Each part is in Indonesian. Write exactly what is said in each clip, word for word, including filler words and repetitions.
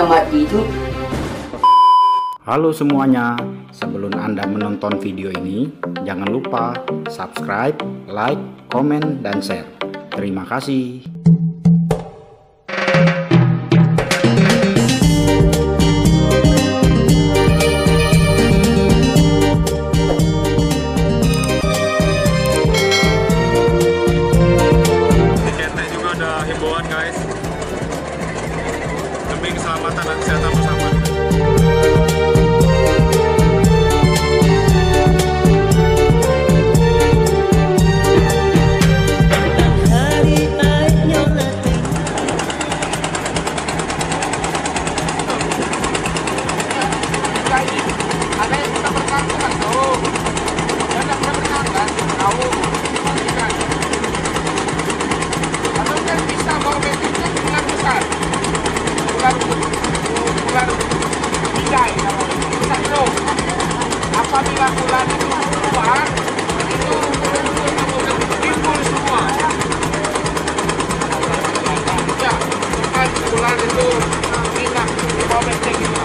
yang mati itu. Halo semuanya, sebelum Anda menonton video ini, jangan lupa subscribe, like, komen, dan share. Terima kasih. Himbauan guys, demi keselamatan dan kesehatan bersama. Ada yang kita berkata kan tahu, dan kita berkata tahu. Bisa bawa betul ular besar, ular ular bidai, besar dong. Apabila ular itu keluar, itu timbul semua. Ya, kan ular itu hilang di bawah benteng itu.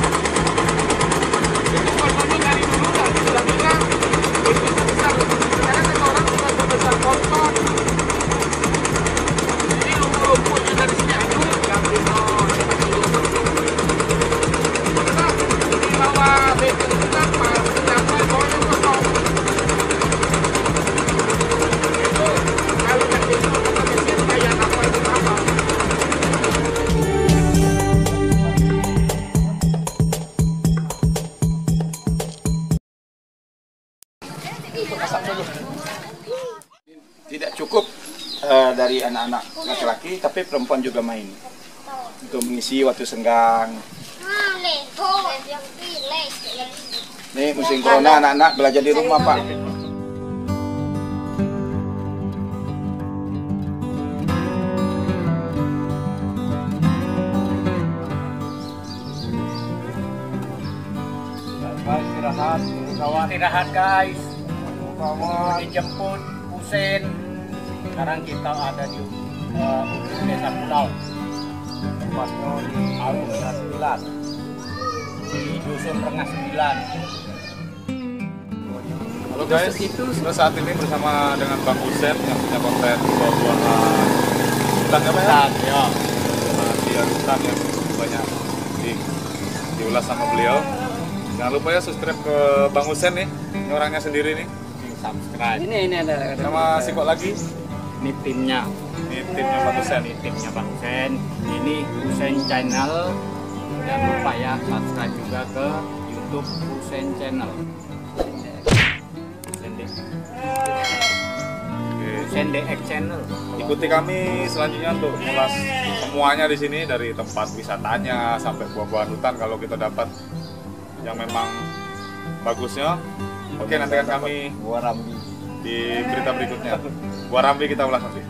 Itu korbannya dari dulu kan sudah bilang itu besar. Karena kata orang sudah sebesar kotor. Dari sini aduh yang di bawah betul kita pas sampai bawahnya kosong itu kalau yang itu kita mesin kayak apa itu apa tidak cukup uh, dari anak-anak laki-laki, tapi perempuan juga main untuk mengisi waktu senggang. Nih musim corona anak-anak belajar di rumah Pak. Istirahat, kawan. Istirahat guys. Kawan dijemput Husein. Sekarang kita ada di uh, Desa Pulau. Tempatnya di Rengas sembilan. Di Dusun Rengas sembilan. Halo guys, kita saat ini bersama dengan Bang Husein yang punya konten buah-buahan hutan apa ya? Ya. Dia hutan yang banyak di, diulas sama beliau. Jangan lupa ya subscribe ke Bang Husein nih, ini orangnya sendiri nih. Subscribe. Ini ini ada. Sama si kok lagi? Ini timnya. Ini timnya Bang Husein. Ini timnya Bang Husein. Ini Husein Channel. Jangan lupa ya subscribe juga ke YouTube Husein Channel. Husein D X Channel. Ikuti kami selanjutnya untuk mengulas semuanya di sini dari tempat wisatanya sampai buah-buahan hutan kalau kita dapat yang memang bagusnya. Oke, nantikan kami Buah Rambi di berita berikutnya. Buah Rambi kita ulas nanti.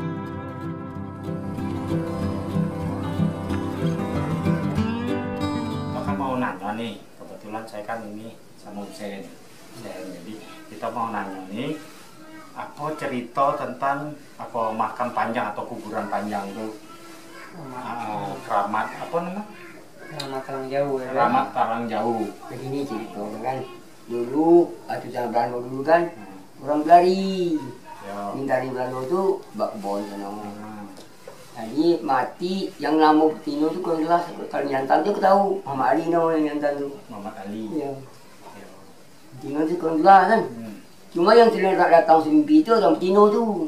Kita mau nanya nih, kebetulan saya kan ini sama Husein. Jadi kita mau nanya nih, apa cerita tentang apa makam panjang atau kuburan panjang itu? Uh, keramat apa namanya? Keramat Karang Jauh. Ya, Keramat Karang Jauh. begini cerita kan. Dulu atau zaman Belanda dulu kan orang Belari. Ya. Minta di Belanda itu bakbon sana. Jadi mati yang lama Tino itu kurang jelas. Kalau nyantan tu aku tahu Muhammad Ali nama yang nyantan tu. Muhammad Ali. Ya. Ya. Tino tu kurang jelas kan. Hmm. Cuma yang terlihat datang semimpi itu orang Tino tu.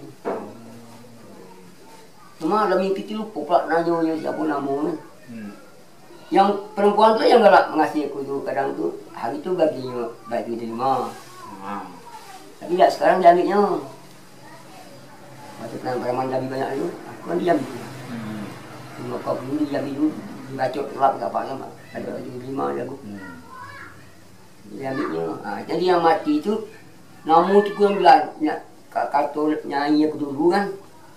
Cuma dalam mimpi tu lupa pula nanya siapa nama ni. Hmm. Yang perempuan tu yang galak mengasihi aku tu kadang tu hari tu baginya baik tu terima. Hmm. Tapi tak sekarang dia ambilnya. Masa tenang preman Jambi banyak tu, aku kan diam. Hmm. Lima kau dulu di Jambi dulu, dibacot kelap kat apa kan, ada lagi lima ada aku. Hmm. Dia ambilnya. Ha, jadi yang mati tu, nama tu kurang bilang, kata nyanyi aku dulu kan.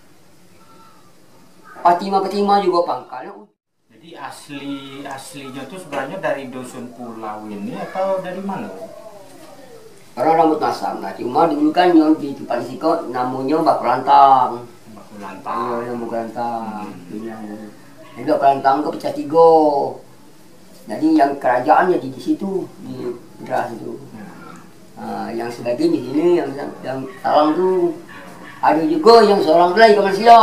Fatimah-Fatimah juga pangkal. Jadi asli aslinya tuh sebenarnya dari dusun pulau ini atau dari mana? Orang rambut nasam. Nah, cuma dulu kan yang di tempat sikot namanya Bak Lantang. Baku Lantang. Iya, nama Lantang. Hmm. Juga kelantang ke pecah tiga. Jadi yang kerajaan jadi di situ di Beras itu. Nah, yang sebagian di sini yang yang Talang tuh ada juga yang seorang lagi ke Malaysia.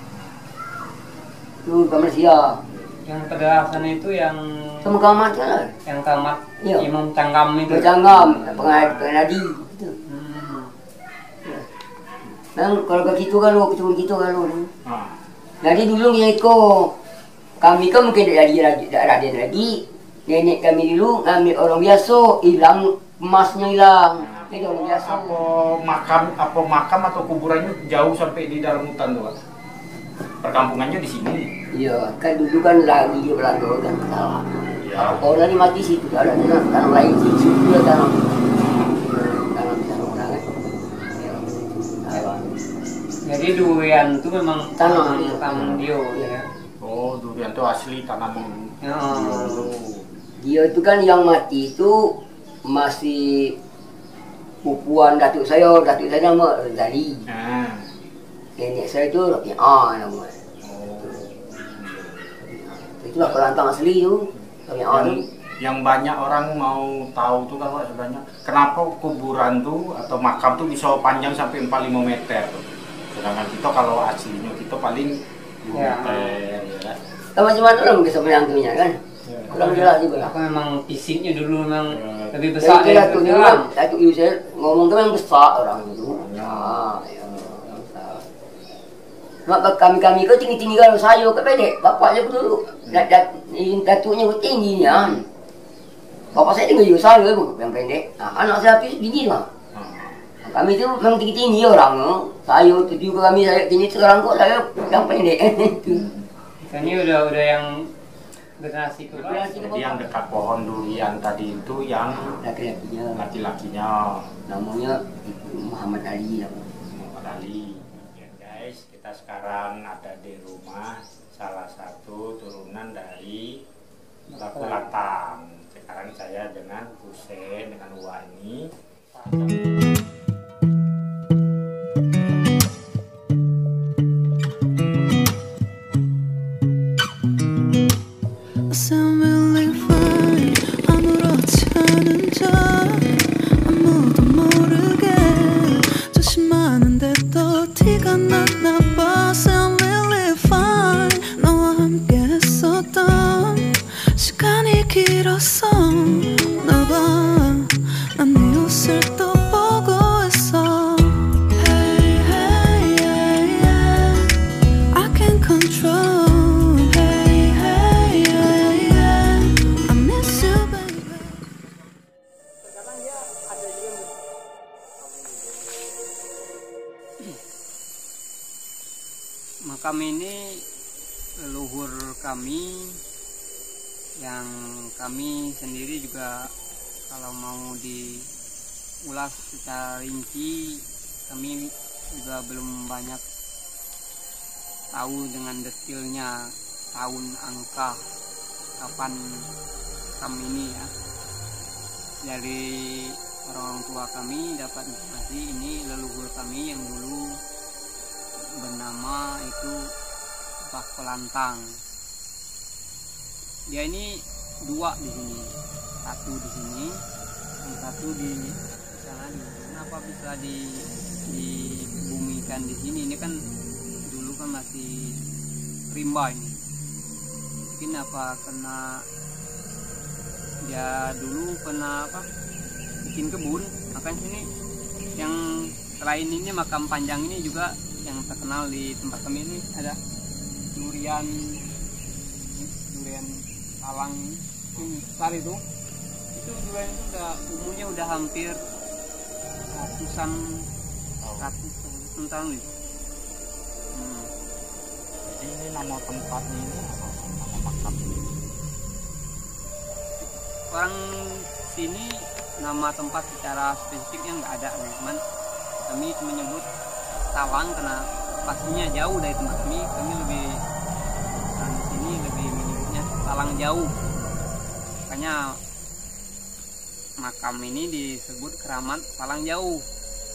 Tuh ke Malaysia. Yang pedalasan itu yang Sama kamat kan? yang tamat Iya. Imam Canggam itu. Bercanggam, pengadil penadi. Gitu. Hmm. Dan kalau ke kita kalau ketemu kita kalau ni. Ah. Jadi dulu yang ikut kami kan mungkin tak ada tak ada lagi. Nenek kami dulu ngambil orang biasa, hilang emasnya hilang. Jadi orang biasa. Apa makam, apa makam atau kuburannya jauh sampai di dalam hutan tuh, Pak? Perkampungannya di sini. Iya, kan dulu kan lagi dia Belanda kan salah. Ya. Orang ni mati situ, ada tanah, tanah lain situ dia tanah. Tanah di sana orang kan. Ya. Jadi durian itu memang Tanam, iya. tanam dia Iya. ya. Oh, durian itu asli tanaman. Ya. Dia itu kan yang mati itu masih pupuan datuk saya, datuk saya nama Zali. Ah. Nenek saya itu Rafi'ah nama. Itulah kelantang asli tu. Rafi'ah tu. Yang, yang banyak orang mau tahu tuh kan Pak sebenarnya kenapa kuburan tuh atau makam tuh bisa panjang sampai empat puluh lima meter tuh. Sedangkan kita kalau aslinya kita paling dua Ya. meter ya kan. Tak macam mana orang kisah penyantunya kan? Orang jelas juga lah. Apa memang fisiknya dulu memang Ya. lebih besar Jadi dari Datuk Yu sekarang. kan, Datuk Yu saya ngomong tu memang besar orang itu. Ah, ya. Besar. Mak kami-kami ke tinggi-tinggi kalau saya ke pendek. Bapaknya pun dulu. Dat, dat, datuknya pun tinggi ni kan. Bapak saya tinggal juga saya pun yang pendek. Ah, anak saya habis bini lah. Kami tu memang tinggi-tinggi orang tu. Saya tu juga kami saya tinggi sekarang kok saya yang pendek. Ini udah udah yang generasi ke Generasi ke- Jadi yang dekat pohon durian tadi itu yang Laki-lakinya laki-lakinya namanya Muhammad Ali nama. Muhammad Ali. Ya guys, kita sekarang ada di rumah salah satu turunan dari Baku Latang. Sekarang saya dengan Husein dengan Wani. I sound really fine. 아무렇지 않은 척 아무도 모르게 조심하는데 또 티가 났나 봐. Sound really fine. 너와 함께 했었던 시간이 길었어. 나 봐. 난 네 옷을 또 보고 있어. Hey, hey, yeah, yeah. I can't control. Makam ini leluhur kami yang kami sendiri juga kalau mau diulas secara rinci kami juga belum banyak tahu dengan detailnya tahun angka kapan makam ini ya. Dari orang tua kami dapat informasi ini leluhur kami yang dulu bernama itu Mbah Kelantang. Dia ini dua di sini, satu di sini, dan satu di sana. Kenapa bisa di dibumikan di sini? Ini kan dulu kan masih rimba ini. Mungkin apa kena dia dulu pernah apa bikin kebun, makanya sini yang selain ini makam panjang ini juga yang terkenal di tempat kami ini ada durian durian talang ini besar itu itu durian itu udah umurnya udah hampir ratusan ratusan tahun nih. Hmm. Jadi ini nama tempatnya ini apa? Nama makam ini? Orang sini nama tempat secara spesifiknya nggak ada, cuman kami menyebut Talang karena pastinya jauh dari tempat kami. Kami lebih di sini lebih menyebutnya Talang Jauh. Makanya makam ini disebut Keramat Talang Jauh.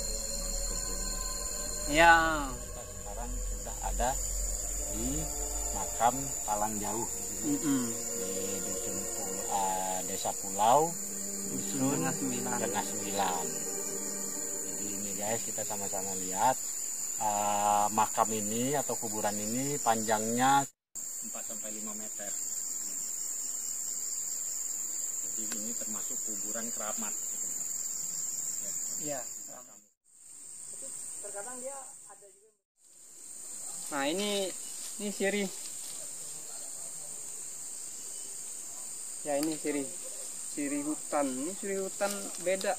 Ya. Sekarang sudah ada di makam Palang Jauh Mm -mm. di dusun Pul- uh, desa Pulau dusun Tengah Sembilan. Tengah Sembilan. Jadi ini guys, kita sama-sama lihat uh, makam ini atau kuburan ini panjangnya empat sampai lima meter. Jadi ini termasuk kuburan keramat. Iya. Terkadang dia ada juga. Nah ini ini sirih. Ya ini sirih, sirih hutan. Ini sirih hutan beda.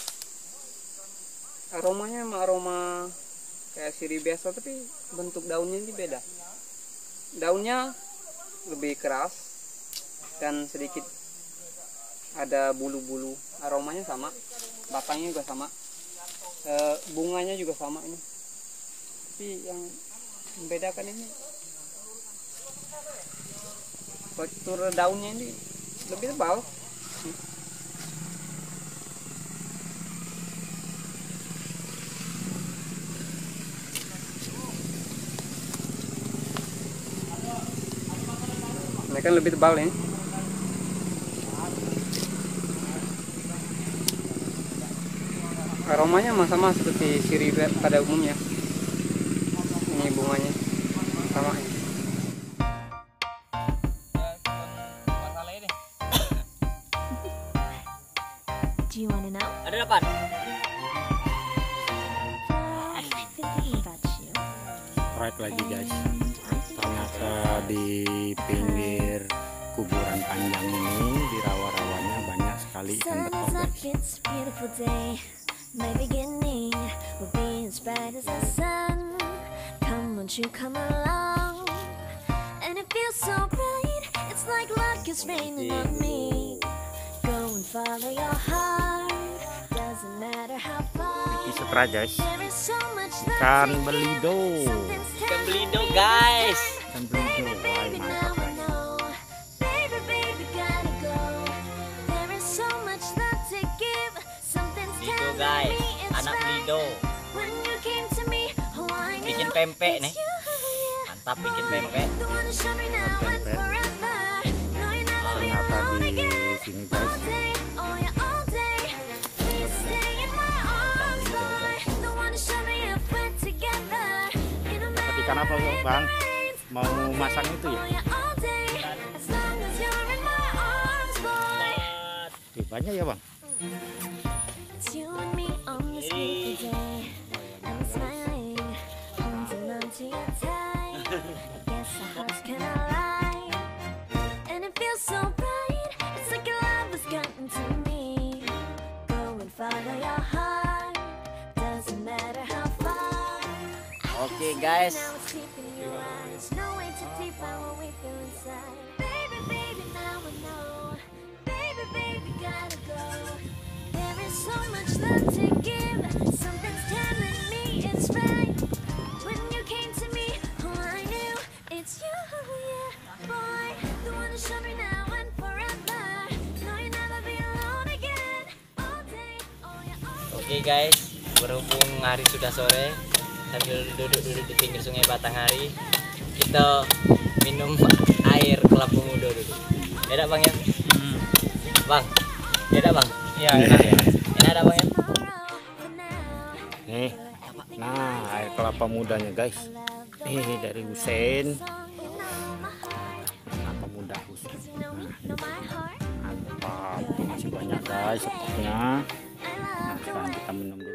Aromanya emang aroma kayak sirih biasa, tapi bentuk daunnya ini beda. Daunnya lebih keras dan sedikit ada bulu-bulu. Aromanya sama, batangnya juga sama, e, bunganya juga sama ini. Tapi yang membedakan ini tekstur daunnya ini lebih tebal. Ini kan lebih tebal ini. Aromanya sama seperti sirih pada umumnya. Ini bunganya sama ini. Do you wanna know? Ada delapan. I've been thinking about you. Right lagi guys, ternyata di pinggir kuburan panjang ini di rawa-rawanya banyak sekali ikan betok Sun's up, guys. it's a beautiful day. My beginning will be as bright as the sun. Come, won't you come along? And it feels so bright, it's like luck is raining on me. Go and follow your heart, doesn't matter how far. Ini setra guys, There is so much ikan belido. Ikan belido guys. Ikan belido, wah mantap guys. Baby, baby, gotta go. There is so much love to give. Something's Belido telling guys, me it's anak right. belido. When you came to me, oh, I knew Bikin pempek nih. it's you, yeah. Mantap bikin pempek. The one to show me now and Pempek. forever. No, you're never be Ternyata alone di again. sini All guys, day, oh yeah, all day. Please stay in my arms, boy. The one to show me if we're together. You know, dapat ikan apa bang? Mau masang itu ya? oh yeah, all day. As long as you're in my arms, boy. Wih, banyak ya bang? It's you and me on this beautiful day. I'm smiling, holding on to your tight. I guess our hearts can align, and it feels so bright. It's like your love has gotten to me. Go and follow your heart, doesn't matter how far. Oke guys, Now it's deep in your eyes, no way to define what we feel inside. Baby, baby, now I know. Baby, baby, gotta go. There is so much love to give. Something's telling me it's right. When you came to me, oh, I knew it's you, yeah, boy. The one to show me now and forever. No, you'll never be alone again. All day, oh yeah, all oke guys, berhubung hari sudah sore, sambil duduk-duduk di pinggir sungai Batanghari, kita minum air kelapa muda dulu. Enak bang ya? Bang, enak bang? Iya, enak ya. Enak ada bang ya? Nih, nah air kelapa mudanya guys. Nih dari Husein. Kelapa muda Husein. know my heart. Nah, mantap. Masih banyak guys stoknya. Nah, sekarang kita minum dulu.